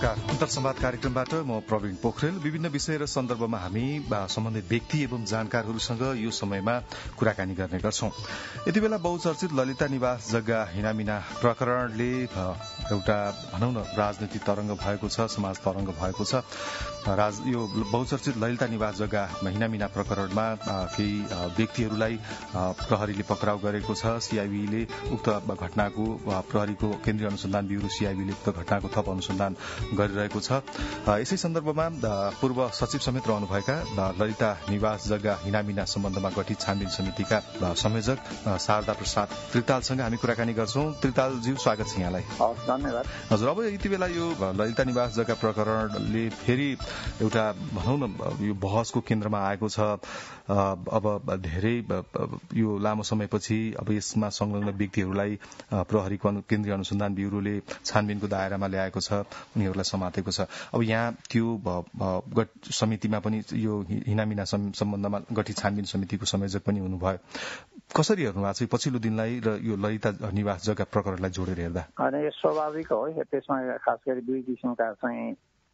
नमस्कार। अन्तर संवाद कार्यक्रमबाट म प्रवीण पोखरेल। विभिन्न विषय र सन्दर्भमा हामी सम्बन्धित व्यक्ति एवं जानकारहरूसँग यो समयमा कुराकानी गर्ने गर्छौं। यति बेला बहुचर्चित ललिता निवास जग्गा हिनामिना प्रकरणले एउटा भनौं न राजनीतिक तरंग भएको छ, समाज तरंग भएको छ। यो बहुचर्चित ललिता निवास जग्गा हिनामिना प्रकरणमा केही व्यक्तिहरूलाई प्रहरीले पक्राउ गरेको छ। सीआईबीले उक्त घटनाको प्रहरीको केन्द्रीय अनुसन्धान ब्यूरो सीआईबीले उक्त घटनाको थप अनुसन्धान गरिरहेको छ। यसै सन्दर्भमा पूर्व सचिव समेत रहनुभएका ललिता निवास जग्गा हिनामिना सम्बन्धमा गठित छानबिन समितिका संयोजक शारदा प्रसाद त्रितालसँग हामी कुराकानी गर्छौं। त्रितालज्यू, स्वागत छ यहाँलाई। धन्यवाद। हजुर, अब यति बेला यो ललिता निवास जग्गा प्रकरणले फेरि एउटा भनौं न यो बहसको केन्द्रमा आएको छ। अब धेरै यो लामो समयपछि अब यसमा संलग्न व्यक्तिहरूलाई प्रहरीको केन्द्रीय अनुसन्धान ब्यूरोले छानबिनको दायरामा ल्याएको छ, उनीहरूलाई समातेको छ। अब यहाँ त्यो समितिमा पनि यो हिनामिना सम्बन्धमा गठित छानबिन समितिको संयोजक पनि हुनुभयो। कसरी हेर्नु भएको छ पछिल्लो दिनलाई र यो ललिता निवास जग्गा प्रकरणलाई जोडेर हेर्दा? यो स्वाभाविक हो। त्यसमा खास गरी दुई किसिमका चाहिँ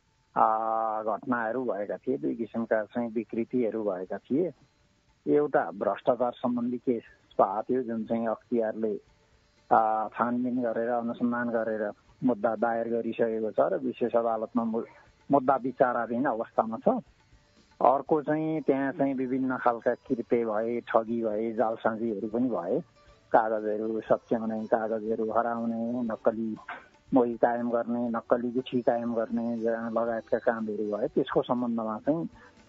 घटनाहरू भएका थिए, दुई किसिमका चाहिँ विकृतिहरू भएका थिए। एउटा भ्रष्टाचार सम्बन्धी केस भएको थियो, जुन चाहिँ अख्तियारले छानबिन गरेर अनुसन्धान गरेर मुद्दा दायर गरिसकेको छ र विशेष अदालतमा मुद्दा विचाराधीन अवस्थामा छ। अर्को चाहिँ त्यहाँ चाहिँ विभिन्न खालका कृत्य भए, ठगी भए, जालसाजीहरू पनि भए, कागजहरू सच्याउने, कागजहरू हराउने, नक्कली मोही कायम गर्ने, नक्कली गुठी कायम गर्ने लगायतका कामहरू भए। त्यसको सम्बन्धमा चाहिँ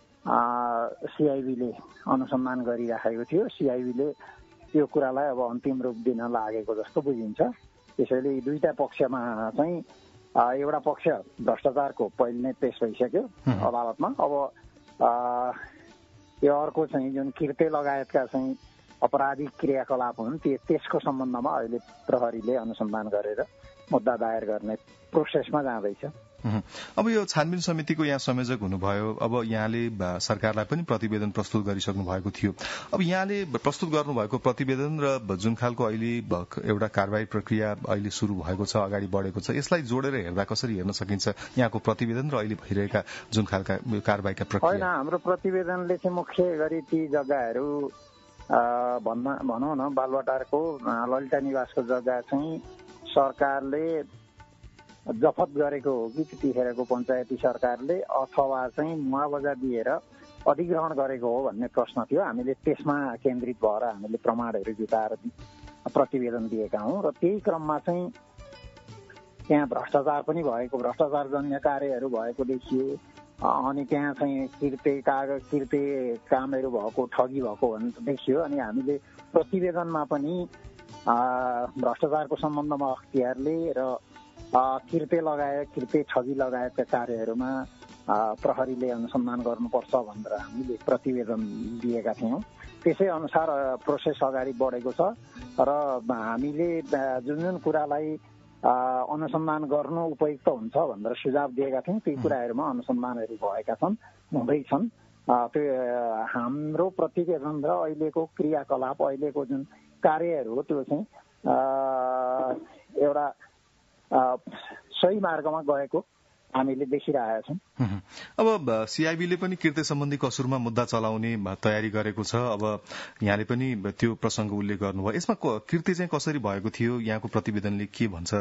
सीआईबीले अनुसन्धान गरिराखेको थियो। सीआईबीले त्यो कुरालाई अब अन्तिम रूप दिन लागेको जस्तो बुझिन्छ। त्यसैले यी दुईटा पक्षमा चाहिँ एउटा पक्ष भ्रष्टाचारको पहिले नै पेश भइसक्यो अदालतमा। अब यो अर्को चाहिँ जुन कृत्य लगायतका चाहिँ अपराधिक क्रियाकलाप हुन् त्यसको सम्बन्धमा अहिले प्रहरीले अनुसन्धान गरेर मुद्दा दायर गर्ने प्रोसेसमा जाँदैछ। अब यो छानबिन समितिको यहाँ संयोजक हुनुभयो। अब यहाँले सरकारलाई पनि प्रतिवेदन प्रस्तुत गरिसक्नु भएको थियो। अब यहाँले प्रस्तुत गर्नुभएको प्रतिवेदन र जुन खालको अहिले एउटा कारवाही प्रक्रिया अहिले शुरू भएको छ, अगाडि बढेको छ, यसलाई जोडेर हेर्दा कसरी हेर्न सकिन्छ यहाँको प्रतिवेदन र अहिले भइरहेका जुन खालका कारवाहीका प्रक्रिया? होइन, हाम्रो प्रतिवेदनले चाहिँ मुख्य गरी ती जग्गाहरू भनौँ न बालुवाटारको ललिता निवासको जग्गा चाहिँ सरकारले जफत गरेको हो कि त्यतिखेरको पञ्चायती सरकारले, अथवा चाहिँ मुआवजा दिएर अधिग्रहण गरेको हो भन्ने प्रश्न थियो। हामीले त्यसमा केन्द्रित भएर हामीले प्रमाणहरू जुटाएर प्रतिवेदन दिएका हौँ र त्यही क्रममा चाहिँ त्यहाँ भ्रष्टाचार पनि भएको, भ्रष्टाचारजन्य कार्यहरू भएको देखियो। अनि त्यहाँ चाहिँ कृत्य कामहरू भएको, ठगी भएको भन्ने देखियो। अनि हामीले प्रतिवेदनमा पनि भ्रष्टाचारको सम्बन्धमा अख्तियारले र कृत्य ठगी लगायतका कार्यहरूमा प्रहरीले अनुसन्धान गर्नुपर्छ भनेर हामीले प्रतिवेदन दिएका थियौँ। त्यसै अनुसार प्रोसेस अगाडि बढेको छ र हामीले जुन जुन कुरालाई अनुसन्धान गर्नु उपयुक्त हुन्छ भनेर सुझाव दिएका थियौँ ती कुराहरूमा अनुसन्धानहरू भएका छन्, हुँदैछन्। त्यो हाम्रो प्रतिवेदन र अहिलेको क्रियाकलाप, अहिलेको जुन कार्यहरू हो त्यो चाहिँ एउटा सही मार्गमा गएको हामीले देखिरहेका छौँ। अब सीआईबीले पनि कृत्य सम्बन्धी कसुरमा मुद्दा चलाउने तयारी गरेको छ। अब यहाँले पनि त्यो प्रसंग उल्लेख गर्नुभयो। यसमा कृत्य चाहिँ कसरी भएको थियो, यहाँको प्रतिवेदनले के भन्छ?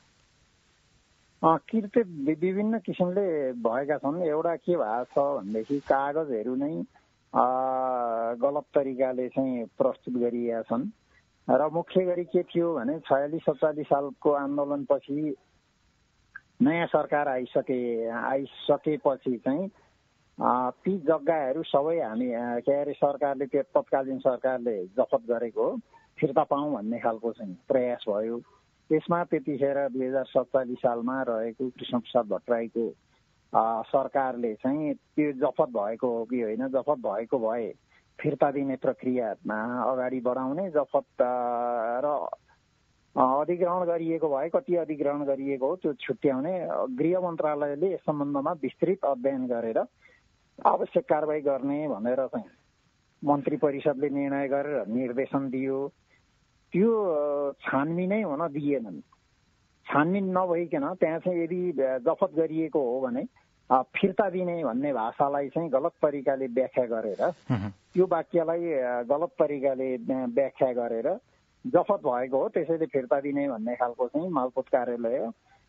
कृत्य विभिन्न किसिमले भएका छन्। एउटा के भएको छ भनेदेखि कागजहरू नै गलत तरिकाले चाहिँ प्रस्तुत गरिएका छन् र मुख्य गरी के थियो भने 46-47 सालको आन्दोलनपछि नयाँ सरकार आइसकेपछि चाहिँ ती जग्गाहरू सबै हामी सरकारले, त्यो तत्कालीन सरकारले जफत गरेको फिर्ता पाऊँ भन्ने खालको चाहिँ प्रयास भयो। त्यसमा त्यतिखेर 2047 सालमा रहेको कृष्णप्रसाद भट्टराईको सरकारले चाहिँ त्यो जफत भएको हो कि होइन, जफत भएको भए फिर्ता दिने प्रक्रियामा अगाडि बढाउने, जफत र अधिग्रहण गरिएको भए कति अधिग्रहण गरिएको हो त्यो छुट्याउने गृह मन्त्रालयले यस सम्बन्धमा विस्तृत अध्ययन गरेर आवश्यक कारबाही गर्ने भनेर चाहिँ मन्त्री परिषदले निर्णय गरेर निर्देशन दियो। त्यो छानबिनै हुन दिएनन्। छानबिन नभइकन त्यहाँ चाहिँ यदि जफत गरिएको हो भने फिर्ता दिने भन्ने भाषालाई चाहिँ गलत तरिकाले व्याख्या गरेर त्यो वाक्यलाई गलत तरिकाले व्याख्या गरेर जफत भएको हो त्यसैले फिर्ता दिने भन्ने खालको चाहिँ मालपोत कार्यालय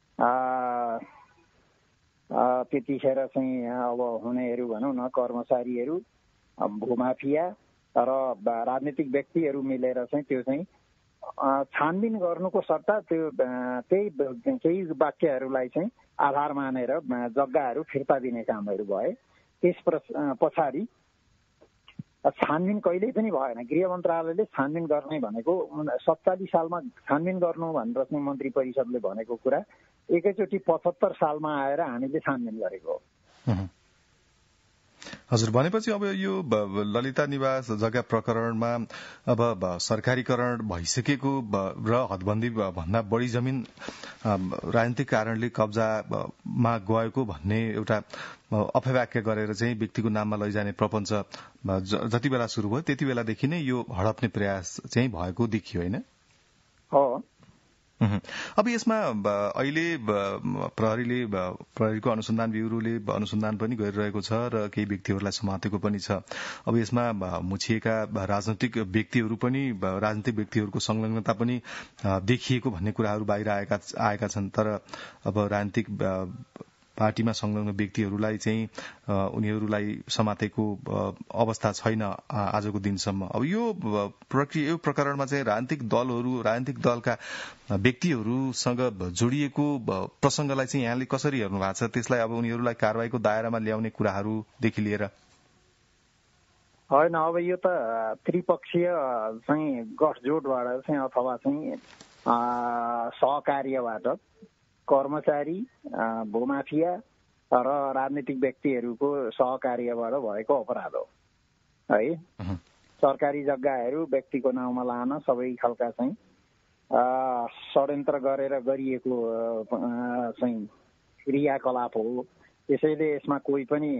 त्यतिखेर चाहिँ अब हुनेहरू भनौँ न कर्मचारीहरू भूमाफिया र राजनीतिक व्यक्तिहरू मिलेर चाहिँ त्यो चाहिँ छानबिन गर्नुको सट्टा त्यो केही वाक्यहरूलाई चाहिँ आधार मानेर जग्गाहरू फिर्ता दिने कामहरू भए। त्यस पछाडि छानबिन कहिल्यै पनि भएन। गृह मन्त्रालयले छानबिन गर्ने भनेको 47 सालमा छानबिन गर्नु भनेर चाहिँ मन्त्री परिषदले भनेको कुरा एकैचोटि 75 सालमा आएर हामीले छानबिन गरेको हो। हजुर, भनेपछि अब यो ललिता निवास जग्गा प्रकरणमा अब सरकारीकरण भइसकेको र हदबन्दी भन्दा बढी जमिन राजनीतिक कारणले कब्जामा गएको भन्ने एउटा अपवाक्य गरेर चाहिँ व्यक्तिको नाममा लैजाने प्रपञ्च जति बेला सुरु भयो त्यति बेलादेखि नै यो हडप्ने प्रयास चाहिँ भएको देखियो, होइन? हो। अब यसमा अहिले प्रहरीको अनुसन्धान ब्युरोले अनुसन्धान पनि गरिरहेको छ र केही व्यक्तिहरूलाई समातेको पनि छ। अब यसमा मुछिएका राजनीतिक व्यक्तिहरूको संलग्नता पनि देखिएको भन्ने कुराहरू बाहिर आएका छन्। तर अब राजनीतिक पार्टीमा संलग्न व्यक्तिहरूलाई चाहिँ उनीहरूलाई समातेको अवस्था छैन आजको दिनसम्म। अब यो प्रकरणमा चाहिँ राजनीतिक दलका व्यक्तिहरूसँग जोडिएको प्रसंगलाई चाहिँ यहाँले कसरी हेर्नु भएको छ? त्यसलाई अब उनीहरूलाई कारबाहीको दायरामा ल्याउने कुराहरूदेखि लिएर होइन, अब यो त त्रिपक्षीय चाहिँ गठजोडबाट चाहिँ अथवा चाहिँ सहकार्यबाट कर्मचारी भूमाफिया र राजनीतिक व्यक्तिहरूको सहकार्यबाट भएको अपराध हो है। सरकारी जग्गाहरू व्यक्तिको नाउँमा लान सबै खालका चाहिँ षड्यन्त्र गरेर गरिएको चाहिँ क्रियाकलाप हो। त्यसैले यसमा कोही पनि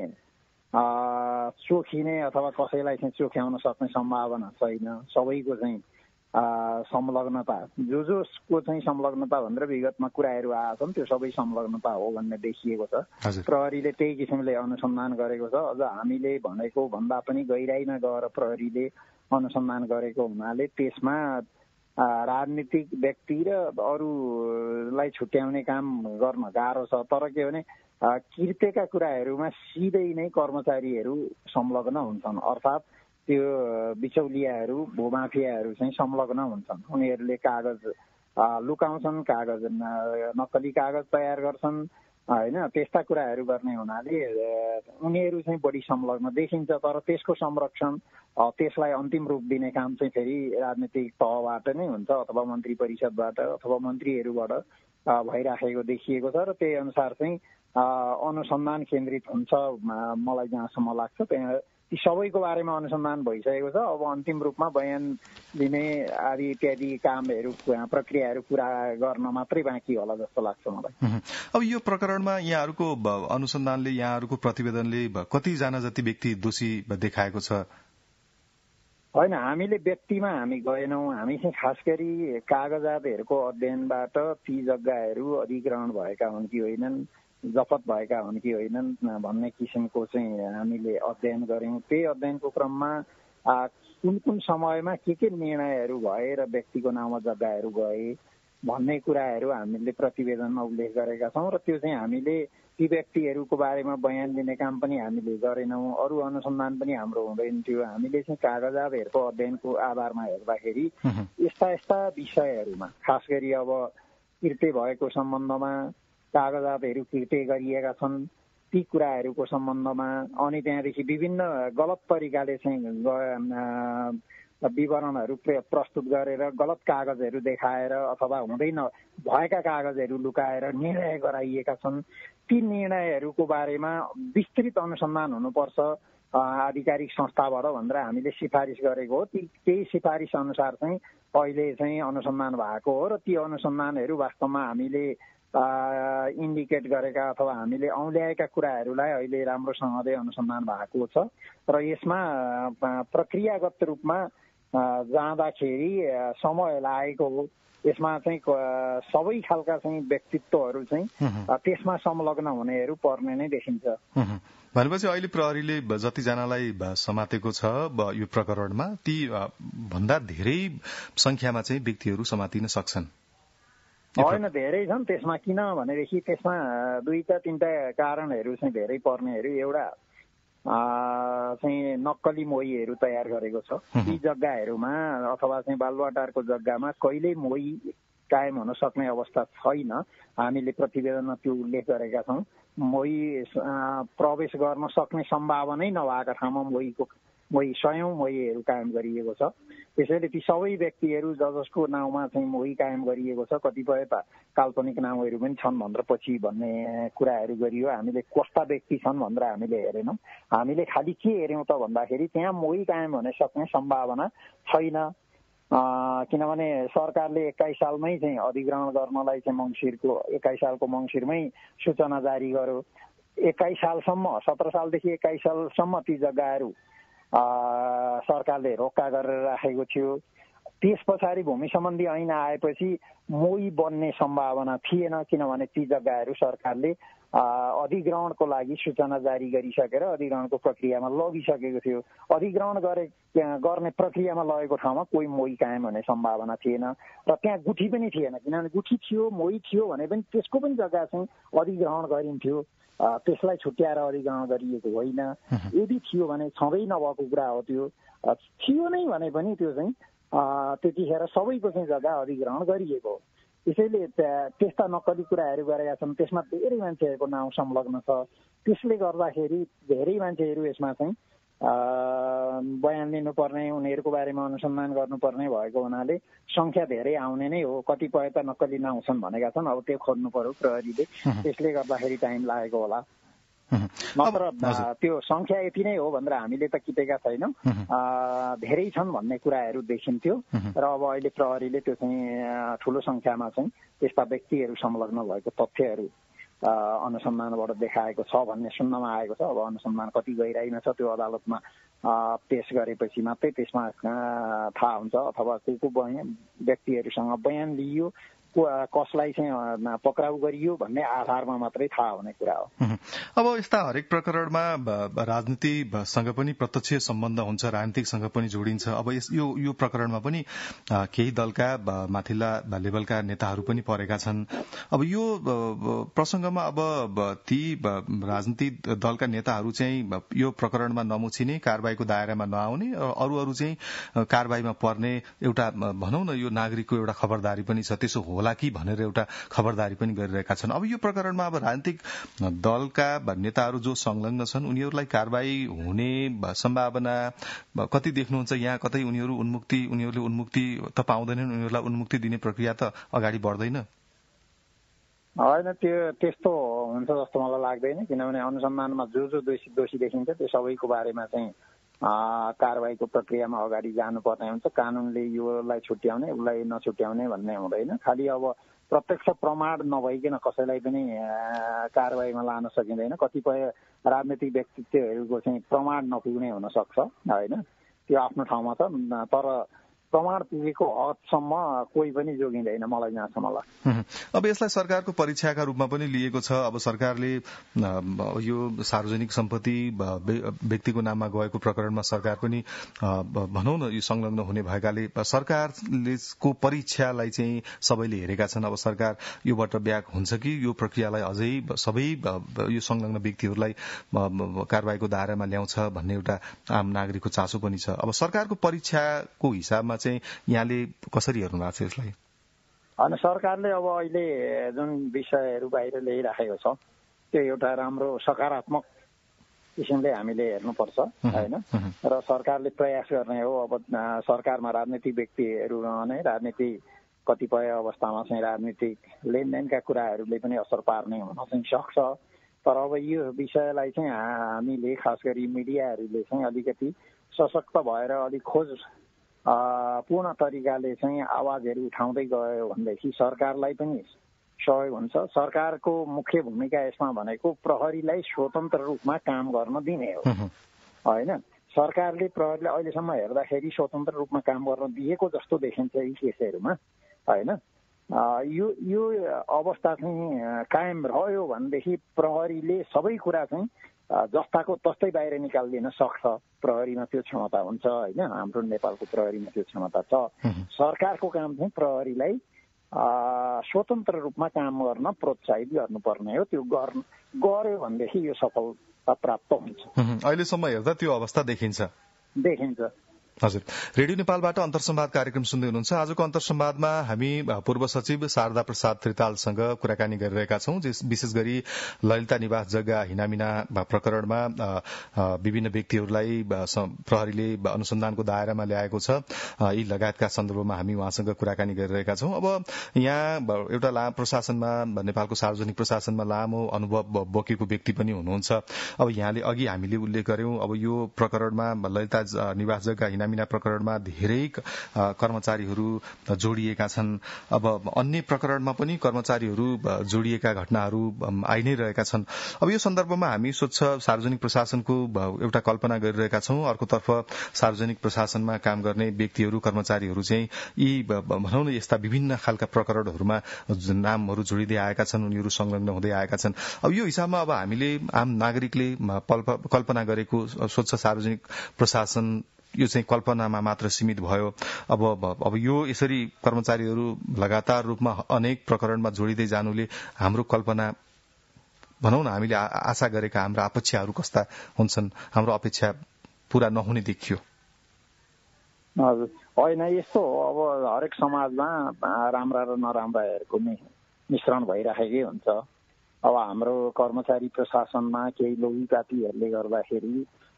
चोखिने अथवा कसैलाई चाहिँ चोख्याउन सक्ने सम्भावना छैन। सबैको चाहिँ संलग्नता जसको चाहिँ संलग्नता भनेर विगतमा कुराहरू आएछन् त्यो सबै संलग्नता हो भन्ने देखिएको छ। प्रहरीले त्यही किसिमले अनुसन्धान गरेको छ। अझ हामीले भनेको भन्दा पनि गहिराइमा गएर प्रहरीले अनुसन्धान गरेको हुनाले त्यसमा राजनीतिक व्यक्ति र अरूलाई छुट्याउने काम गर्न गाह्रो छ। तर के भने कृत्यका कुराहरूमा सिधै नै कर्मचारीहरू संलग्न हुन्छन्, अर्थात् त्यो बिचौलियाहरू भूमाफियाहरू चाहिँ संलग्न हुन्छन्। उनीहरूले कागज लुकाउँछन्, कागज नक्कली कागज तयार गर्छन् होइन, त्यस्ता कुराहरू गर्ने हुनाले उनीहरू चाहिँ बढी संलग्न देखिन्छ। तर त्यसको संरक्षण त्यसलाई अन्तिम रूप दिने काम चाहिँ फेरि राजनीतिक तहबाट नै हुन्छ अथवा मन्त्री परिषदबाट अथवा मन्त्रीहरूबाट भइराखेको देखिएको छ र त्यही अनुसार चाहिँ अनुसन्धान केन्द्रित हुन्छ। मलाई जहाँसम्म लाग्छ त्यहाँ ती सबैको बारेमा अनुसन्धान भइसकेको छ। अब अन्तिम रूपमा बयान दिने आदि इत्यादि कामहरू प्रक्रियाहरू पूरा गर्न मात्रै बाँकी होला जस्तो लाग्छ मलाई। अब यो प्रकरणमा यहाँहरूको अनुसन्धानले यहाँहरूको प्रतिवेदनले कतिजना जति व्यक्ति दोषी देखाएको छ? होइन, हामीले व्यक्तिमा हामी गएनौँ। हामी चाहिँ खास गरी कागजातहरूको अध्ययनबाट ती जग्गाहरू अधिग्रहण भएका हुन् कि होइनन्, जफत भएका हुन् कि होइनन् भन्ने किसिमको चाहिँ हामीले अध्ययन गऱ्यौँ। त्यही अध्ययनको क्रममा कुन कुन समयमा के निर्णयहरू भए र व्यक्तिको नाउँमा जग्गाहरू गए भन्ने कुराहरू हामीले प्रतिवेदनमा उल्लेख गरेका छौँ र त्यो चाहिँ हामीले ती व्यक्तिहरूको बारेमा बयान दिने काम पनि हामीले गरेनौँ। अरू अनुसन्धान पनि हाम्रो हुँदैन थियो। हामीले चाहिँ कागजातहरूको अध्ययनको आधारमा हेर्दाखेरि यस्ता विषयहरूमा खास गरी अब कृत्य भएको सम्बन्धमा कागजातहरू कृत्य गरिएका छन् ती कुराहरूको सम्बन्धमा अनि त्यहाँदेखि विभिन्न गलत तरिकाले चाहिँ विवरणहरू प्रस्तुत गरेर गलत कागजहरू देखाएर अथवा हुँदैन भएका कागजहरू लुकाएर निर्णय गराइएका छन्। ती निर्णयहरूको बारेमा विस्तृत अनुसन्धान हुनुपर्छ आधिकारिक संस्थाबाट भनेर हामीले सिफारिस गरेको हो। त्यही सिफारिस अनुसार चाहिँ अहिले चाहिँ अनुसन्धान भएको हो र ती अनुसन्धानहरू वास्तवमा हामीले इन्डिकेट गरेका अथवा हामीले औल्याएका कुराहरूलाई अहिले राम्रोसँगले अनुसन्धान भएको छ र यसमा प्रक्रियागत रूपमा जाँदाखेरि समय लागेको हो। यसमा चाहिँ सबै खालका चाहिँ व्यक्तित्वहरू चाहिँ त्यसमा संलग्न हुनेहरू पर्ने नै देखिन्छ। भनेपछि अहिले प्रहरीले जतिजनालाई समातेको छ यो प्रकरणमा ती भन्दा धेरै संख्यामा चाहिँ व्यक्तिहरू समातिन सक्छन्? होइन, धेरै छन् त्यसमा। किन भनेदेखि त्यसमा 2-3टा कारणहरू चाहिँ धेरै पर्नेहरू। एउटा चाहिँ नक्कली मोहीहरू तयार गरेको छ। ती जग्गाहरूमा अथवा चाहिँ बालुवाटारको जग्गामा कहिल्यै मोही कायम हुन सक्ने अवस्था छैन। हामीले प्रतिवेदनमा त्यो उल्लेख गरेका छौँ। मोही प्रवेश गर्न सक्ने सम्भावनै नभएका ठाउँमा मोही 100औं मोहीहरू कायम गरिएको छ। त्यसैले ती सबै व्यक्तिहरू जसको नाउँमा चाहिँ मोही कायम गरिएको छ, कतिपय त काल्पनिक नाउँहरू पनि छन् भनेर पछि भन्ने कुराहरू गरियो। हामीले कस्ता व्यक्ति छन् भनेर हामीले हेरेनौँ। हामीले खालि के हेऱ्यौँ त भन्दाखेरि त्यहाँ मोही कायम हुन सक्ने सम्भावना छैन। किनभने सरकारले 21 सालमै चाहिँ अधिग्रहण गर्नलाई चाहिँ 21 सालको मङ्सिरमै सूचना जारी गर्यो। 21 सालसम्म 17 सालदेखि 21 सालसम्म ती जग्गाहरू सरकारले रोक्का गरेर राखेको थियो। त्यस पछाडि भूमि सम्बन्धी ऐन आएपछि मोही बन्ने सम्भावना थिएन, किनभने ती जग्गाहरू सरकारले अधिग्रहणको लागि सूचना जारी गरिसकेर अधिग्रहणको प्रक्रियामा लगिसकेको थियो। अधिग्रहण गर्ने प्रक्रियामा लगेको ठाउँमा कोही मोही कायम हुने सम्भावना थिएन र त्यहाँ गुठी पनि थिएन। किनभने गुठी थियो, मोही थियो भने पनि त्यसको पनि जग्गा चाहिँ अधिग्रहण गरिन्थ्यो। त्यसलाई छुट्याएर अधिग्रहण गरिएको होइन। यदि थियो भने छँदै नभएको कुरा हो। त्यो थियो नै भने पनि त्यो चाहिँ त्यतिखेर सबैको चाहिँ जग्गा अधिग्रहण गरिएको हो। त्यसैले त्यस्ता नक्कली कुराहरू गरेका छन्। त्यसमा धेरै मान्छेहरूको नाउँ संलग्न छ। त्यसले गर्दाखेरि धेरै मान्छेहरू यसमा चाहिँ बयान लिनुपर्ने, उनीहरूको बारेमा अनुसन्धान गर्नुपर्ने भएको हुनाले संख्या धेरै आउने नै हो। कतिपय त नक्कली नाउँ छन् भनेका छन्। अब त्यो खोज्नु पर्यो प्रहरीले। त्यसले गर्दाखेरि टाइम लागेको होला। नत्र त्यो संख्या यति नै हो भनेर हामीले त किटेका छैनौँ। धेरै छन् भन्ने कुराहरू देखिन्थ्यो र अब अहिले प्रहरीले त्यो चाहिँ ठुलो संख्यामा चाहिँ त्यस्ता व्यक्तिहरू संलग्न भएको तथ्यहरू अनुसन्धानबाट देखाएको छ भन्ने सुन्नमा आएको छ। अब अनुसन्धान कति गहिराइमा छ त्यो अदालतमा पेश गरेपछि मात्रै त्यसमा थाहा हुन्छ। अथवा को व्यक्तिहरूसँग बयान लिइयो, कसलाई चाहिँ पक्राउ गरियो भन्ने आधारमा मात्रै थाहा हुने कुरा हो। अब यस्ता हरेक प्रकरणमा राजनीतिसँग पनि प्रत्यक्ष सम्बन्ध हुन्छ, राजनीतिकसँग पनि जोडिन्छ। अब यो प्रकरणमा पनि केही दलका माथिल्ला लेभलका नेताहरू पनि परेका छन्। अब यो प्रसंगमा अब ती राजनीतिक दलका नेताहरू चाहिँ यो प्रकरणमा नमुछिने, कारबाहीको दायरामा नआउने, अरू चाहिँ कारबाहीमा पर्ने एउटा भनौँ न यो नागरिकको एउटा खबरदारी पनि छ। त्यसो होला कि भनेर एउटा खबरदारी पनि गरिरहेका छन्। अब यो प्रकरणमा अब राजनीतिक दलका नेताहरू जो संलग्न छन् उनीहरूलाई कारबाही हुने सम्भावना कति देख्नुहुन्छ? यहाँ कतै उनीहरूले उन्मुक्ति त पाउँदैनन्, उनीहरूलाई उन्मुक्ति दिने प्रक्रिया त अगाडि बढ्दैन? होइन, त्यस्तो हुन्छ जस्तो मलाई लाग्दैन। किनभने अनुसन्धानमा जो दोषी देखिन्छ त्यो सबैको बारेमा चाहिँ कारबाहीको प्रक्रियामा अगाडि जानुपर्ने हुन्छ। कानूनले योलाई छुट्याउने उसलाई नछुट्याउने भन्ने हुँदैन। खालि अब प्रत्यक्ष प्रमाण नभइकन कसैलाई पनि कारबाहीमा लान सकिँदैन। कतिपय राजनीतिक व्यक्तित्वहरूको चाहिँ प्रमाण नपुग्ने हुन सक्छ, होइन, त्यो आफ्नो ठाउँमा छ। तर प्रमाण पुगेको हदसम्म कोही पनि जोगिँदैन मलाई जहाँसम्म लाग्छ। अब यसलाई सरकारको परीक्षाका रूपमा पनि लिएको छ। अब सरकारले यो सार्वजनिक सम्पत्ति व्यक्तिको नाममा गएको प्रकरणमा सरकार पनि भनौँ न यो संलग्न हुने भएकाले सरकारको परीक्षालाई चाहिँ सबैले हेरेका छन्। अब सरकार योबाट ब्याक हुन्छ कि यो प्रक्रियालाई अझै सबै यो संलग्न व्यक्तिहरूलाई कारबाहीको दायरामा ल्याउँछ भन्ने एउटा आम नागरिकको चासो पनि छ। अब सरकारको परीक्षाको हिसाबमा चाहिँ यहाँले कसरी हेर्नु भएको छ यसलाई? अनि सरकारले अब अहिले जुन विषयहरू बाहिर ल्याइराखेको छ त्यो एउटा राम्रो सकारात्मक किसिमले हामीले हेर्नुपर्छ, होइन। र सरकारले प्रयास गर्ने हो। अब सरकारमा राजनीतिक व्यक्तिहरू रहने, राजनीति कतिपय अवस्थामा चाहिँ राजनीतिक लेनदेनका कुराहरूले पनि असर पार्ने हुन चाहिँ सक्छ। तर अब यो विषयलाई चाहिँ हामीले खास गरी मिडियाहरूले चाहिँ अलिकति सशक्त भएर अलिक पूर्ण तरिकाले चाहिँ आवाजहरू उठाउँदै गयो भनेदेखि सरकारलाई पनि सहयोग हुन्छ। सरकारको मुख्य भूमिका यसमा भनेको प्रहरीलाई स्वतन्त्र रूपमा काम गर्न दिने हो, होइन। सरकारले प्रहरीले अहिलेसम्म हेर्दाखेरि स्वतन्त्र रूपमा काम गर्न दिएको जस्तो देखिन्छ यी केसहरूमा, होइन? यो अवस्था चाहिँ कायम रह्यो भनेदेखि प्रहरीले सबै कुरा चाहिँ जस्ताको तस्तै बाहिर निकालिदिन सक्छ। प्रहरीमा त्यो क्षमता हुन्छ, होइन? हाम्रो नेपालको प्रहरीमा त्यो क्षमता छ। सरकारको काम चाहिँ प्रहरीलाई स्वतन्त्र रूपमा काम गर्न प्रोत्साहित गर्नुपर्ने हो। त्यो गर्यो भनेदेखि यो सफलता प्राप्त हुन्छ। अहिलेसम्म हेर्दा त्यो अवस्था देखिन्छ। हजुर, रेडियो नेपालबाट अन्तर संवाद कार्यक्रम सुन्दै हुनुहुन्छ। आजको अन्तर संवादमा हामी पूर्व सचिव शारदा प्रसाद त्रितालसँग कुराकानी गरिरहेका छौं। विशेष गरी ललिता निवास जग्गा हिनामिना प्रकरणमा विभिन्न व्यक्तिहरूलाई प्रहरीले अनुसन्धानको दायरामा ल्याएको छ, यी लगायतका सन्दर्भमा हामी उहाँसँग कुराकानी गरिरहेका छौं। अब यहाँ एउटा प्रशासनमा, नेपालको सार्वजनिक प्रशासनमा लामो अनुभव बोकेको व्यक्ति पनि हुनुहुन्छ। अब यहाँले अघि हामीले उल्लेख गर्यौं, अब यो प्रकरणमा ललिता निवास जग्गा हिनामिना प्रकरणमा धेरै कर्मचारीहरू जोडिएका छन्। अब अन्य प्रकरणमा पनि कर्मचारीहरू जोडिएका घटनाहरू आइ नै रहेका छन्। अब यो सन्दर्भमा हामी स्वच्छ सार्वजनिक प्रशासनको एउटा कल्पना गरिरहेका छौं। अर्कोतर्फ सार्वजनिक प्रशासनमा काम गर्ने व्यक्तिहरू, कर्मचारीहरू चाहिँ यी भनौँ न यस्ता विभिन्न खालका प्रकरणहरूमा नामहरू जोडिँदै आएका छन्, उनीहरू संलग्न हुँदै आएका छन्। अब यो हिसाबमा अब हामीले आम नागरिकले कल्पना गरेको स्वच्छ सार्वजनिक प्रशासन यो चाहिँ कल्पनामा मात्र सीमित भयो। अब यो यसरी कर्मचारीहरू लगातार रूपमा अनेक प्रकरणमा जोडिँदै जानुले हाम्रो कल्पना, भनौँ न हामीले आशा गरेका हाम्रा अपेक्षाहरू कस्ता हुन्छन्, हाम्रो अपेक्षा पूरा नहुने देखियो। हजुर, होइन, यस्तो हो। अब हरेक समाजमा राम्रा र नराम्राहरूको मिश्रण भइराखेकै हुन्छ। अब हाम्रो कर्मचारी प्रशासनमा केही लोभीपातीहरूले गर्दाखेरि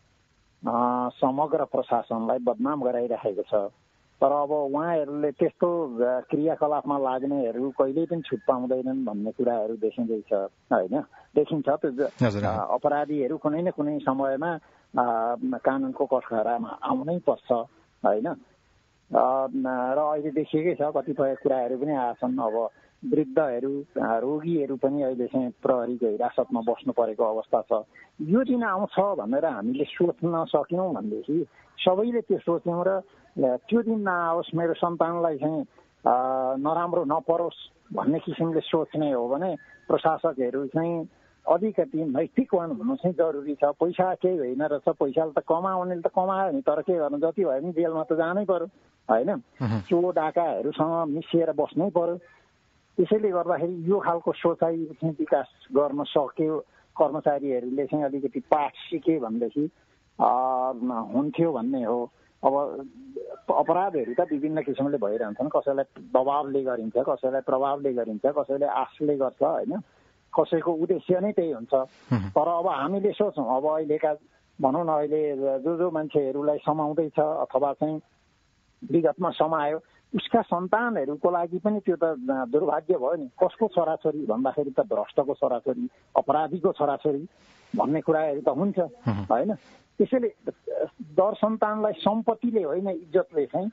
समग्र प्रशासनलाई बदनाम गराइराखेको छ। तर अब उहाँहरूले त्यस्तो क्रियाकलापमा लाग्नेहरू कहिल्यै पनि छुट पाउँदैनन् भन्ने कुराहरू देखिँदैछ, होइन? देखिन्छ त्यो अपराधीहरू कुनै न कुनै समयमा कानुनको कठघरामा आउनै पर्छ, होइन? र अहिले देखिएकै छ कतिपय कुराहरू पनि आएछन्। अब वृद्धहरू, रोगीहरू पनि अहिले चाहिँ प्रहरीको हिरासतमा बस्नु परेको अवस्था छ। यो दिन आउँछ भनेर हामीले सोच्न सक्यौँ भनेदेखि सबैले त्यो सोच्यौँ र त्यो दिन नआओस्, मेरो सन्तानलाई चाहिँ नराम्रो नपरोस् भन्ने किसिमले सोच्ने हो भने प्रशासकहरू चाहिँ अलिकति नैतिकवान हुनु चाहिँ जरुरी छ। पैसा केही होइन रहेछ, पैसाले त कमाउनेले त कमायो नि, तर के गर्नु, जति भए पनि जेलमा त जानै पर्यो, होइन? चोर डाकाहरूसँग मिसिएर बस्नै पर्यो। त्यसैले गर्दाखेरि यो खालको सोचाइ चाहिँ विकास गर्न सक्यो, कर्मचारीहरूले चाहिँ अलिकति पाठ सिके भनेदेखि हुन्थ्यो भन्ने हो। अब अपराधहरू त विभिन्न किसिमले भइरहन्छन्। कसैलाई दबावले गरिन्छ, कसैलाई प्रभावले गरिन्छ, कसैले आशले गर्छ, होइन? कसैको उद्देश्य नै त्यही हुन्छ। तर अब हामीले सोचौँ, अब अहिलेका भनौँ न, अहिले जो मान्छेहरूलाई समाउँदैछ अथवा चाहिँ विगतमा समायो, उसका सन्तानहरूको लागि पनि त्यो त दुर्भाग्य भयो नि। कसको छोराछोरी भन्दाखेरि त भ्रष्टको छोराछोरी, अपराधीको छोराछोरी भन्ने कुराहरू त हुन्छ, होइन? त्यसैले दर सन्तानलाई सम्पत्तिले होइन, इज्जतले चाहिँ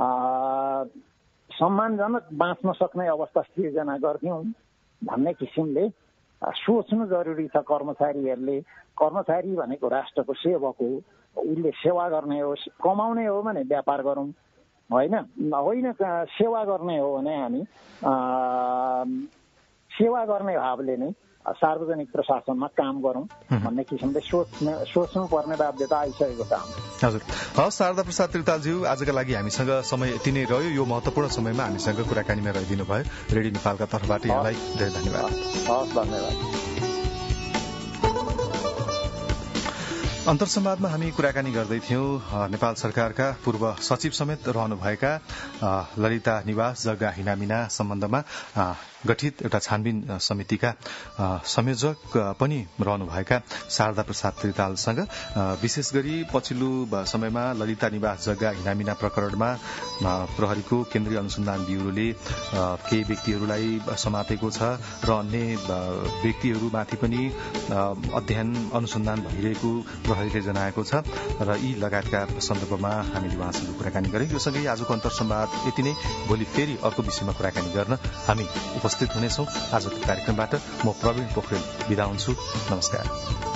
सम्मानजनक बाँच्न सक्ने अवस्था सिर्जना गर्थ्यौँ भन्ने किसिमले सोच्नु जरुरी छ कर्मचारीहरूले। कर्मचारी भनेको राष्ट्रको सेवक हो, उसले सेवा गर्ने हो। कमाउने हो भने व्यापार गरौँ, होइन? सेवा गर्ने हो भने हामी सेवा गर्ने भावले नै सार्वजनिक प्रशासनमा काम गरौँ भन्ने किसिमले सोच्नु पर्ने बाध्यता आइसकेको छ। हजुर, हवस् शारदा प्रसाद त्रितालज्यू, आजका लागि हामीसँग समय यति नै रह्यो। यो महत्वपूर्ण समयमा हामीसँग कुराकानीमा रहिदिनु भयो। रेडियो नेपालका तर्फबाट यहाँलाई धेरै धन्यवाद। हवस्, धन्यवाद। अन्तर संवादमा हामी कुराकानी गर्दै थियौं नेपाल सरकारका पूर्व सचिव समेत रहनुभएका ललिता निवास जग्गा हिनामिना सम्बन्धमा गठित एउटा छानबिन समितिका संयोजक पनि रहनुभएका शारदा प्रसाद त्रितालसँग विशेष गरी पछिल्लो समयमा ललिता निवास जग्गा हिनामिना प्रकरणमा प्रहरीको केन्द्रीय अनुसन्धान ब्यूरोले केही व्यक्तिहरूलाई समातेको छ र अन्य व्यक्तिहरूमाथि पनि अध्ययन अनुसन्धान भइरहेको प्रहरीले जनाएको छ र यी लगायतका सन्दर्भमा हामीले उहाँसँग कुराकानी गर्यौं। यो सँगै आजको अन्तर संवाद यति नै। भोलि फेरि अर्को विषयमा कुराकानी गर्न हामी उपस्थित हुनेछौं। आजको कार्यक्रमबाट म प्रवीण पोखरेल बिदा हुन्छु। नमस्कार।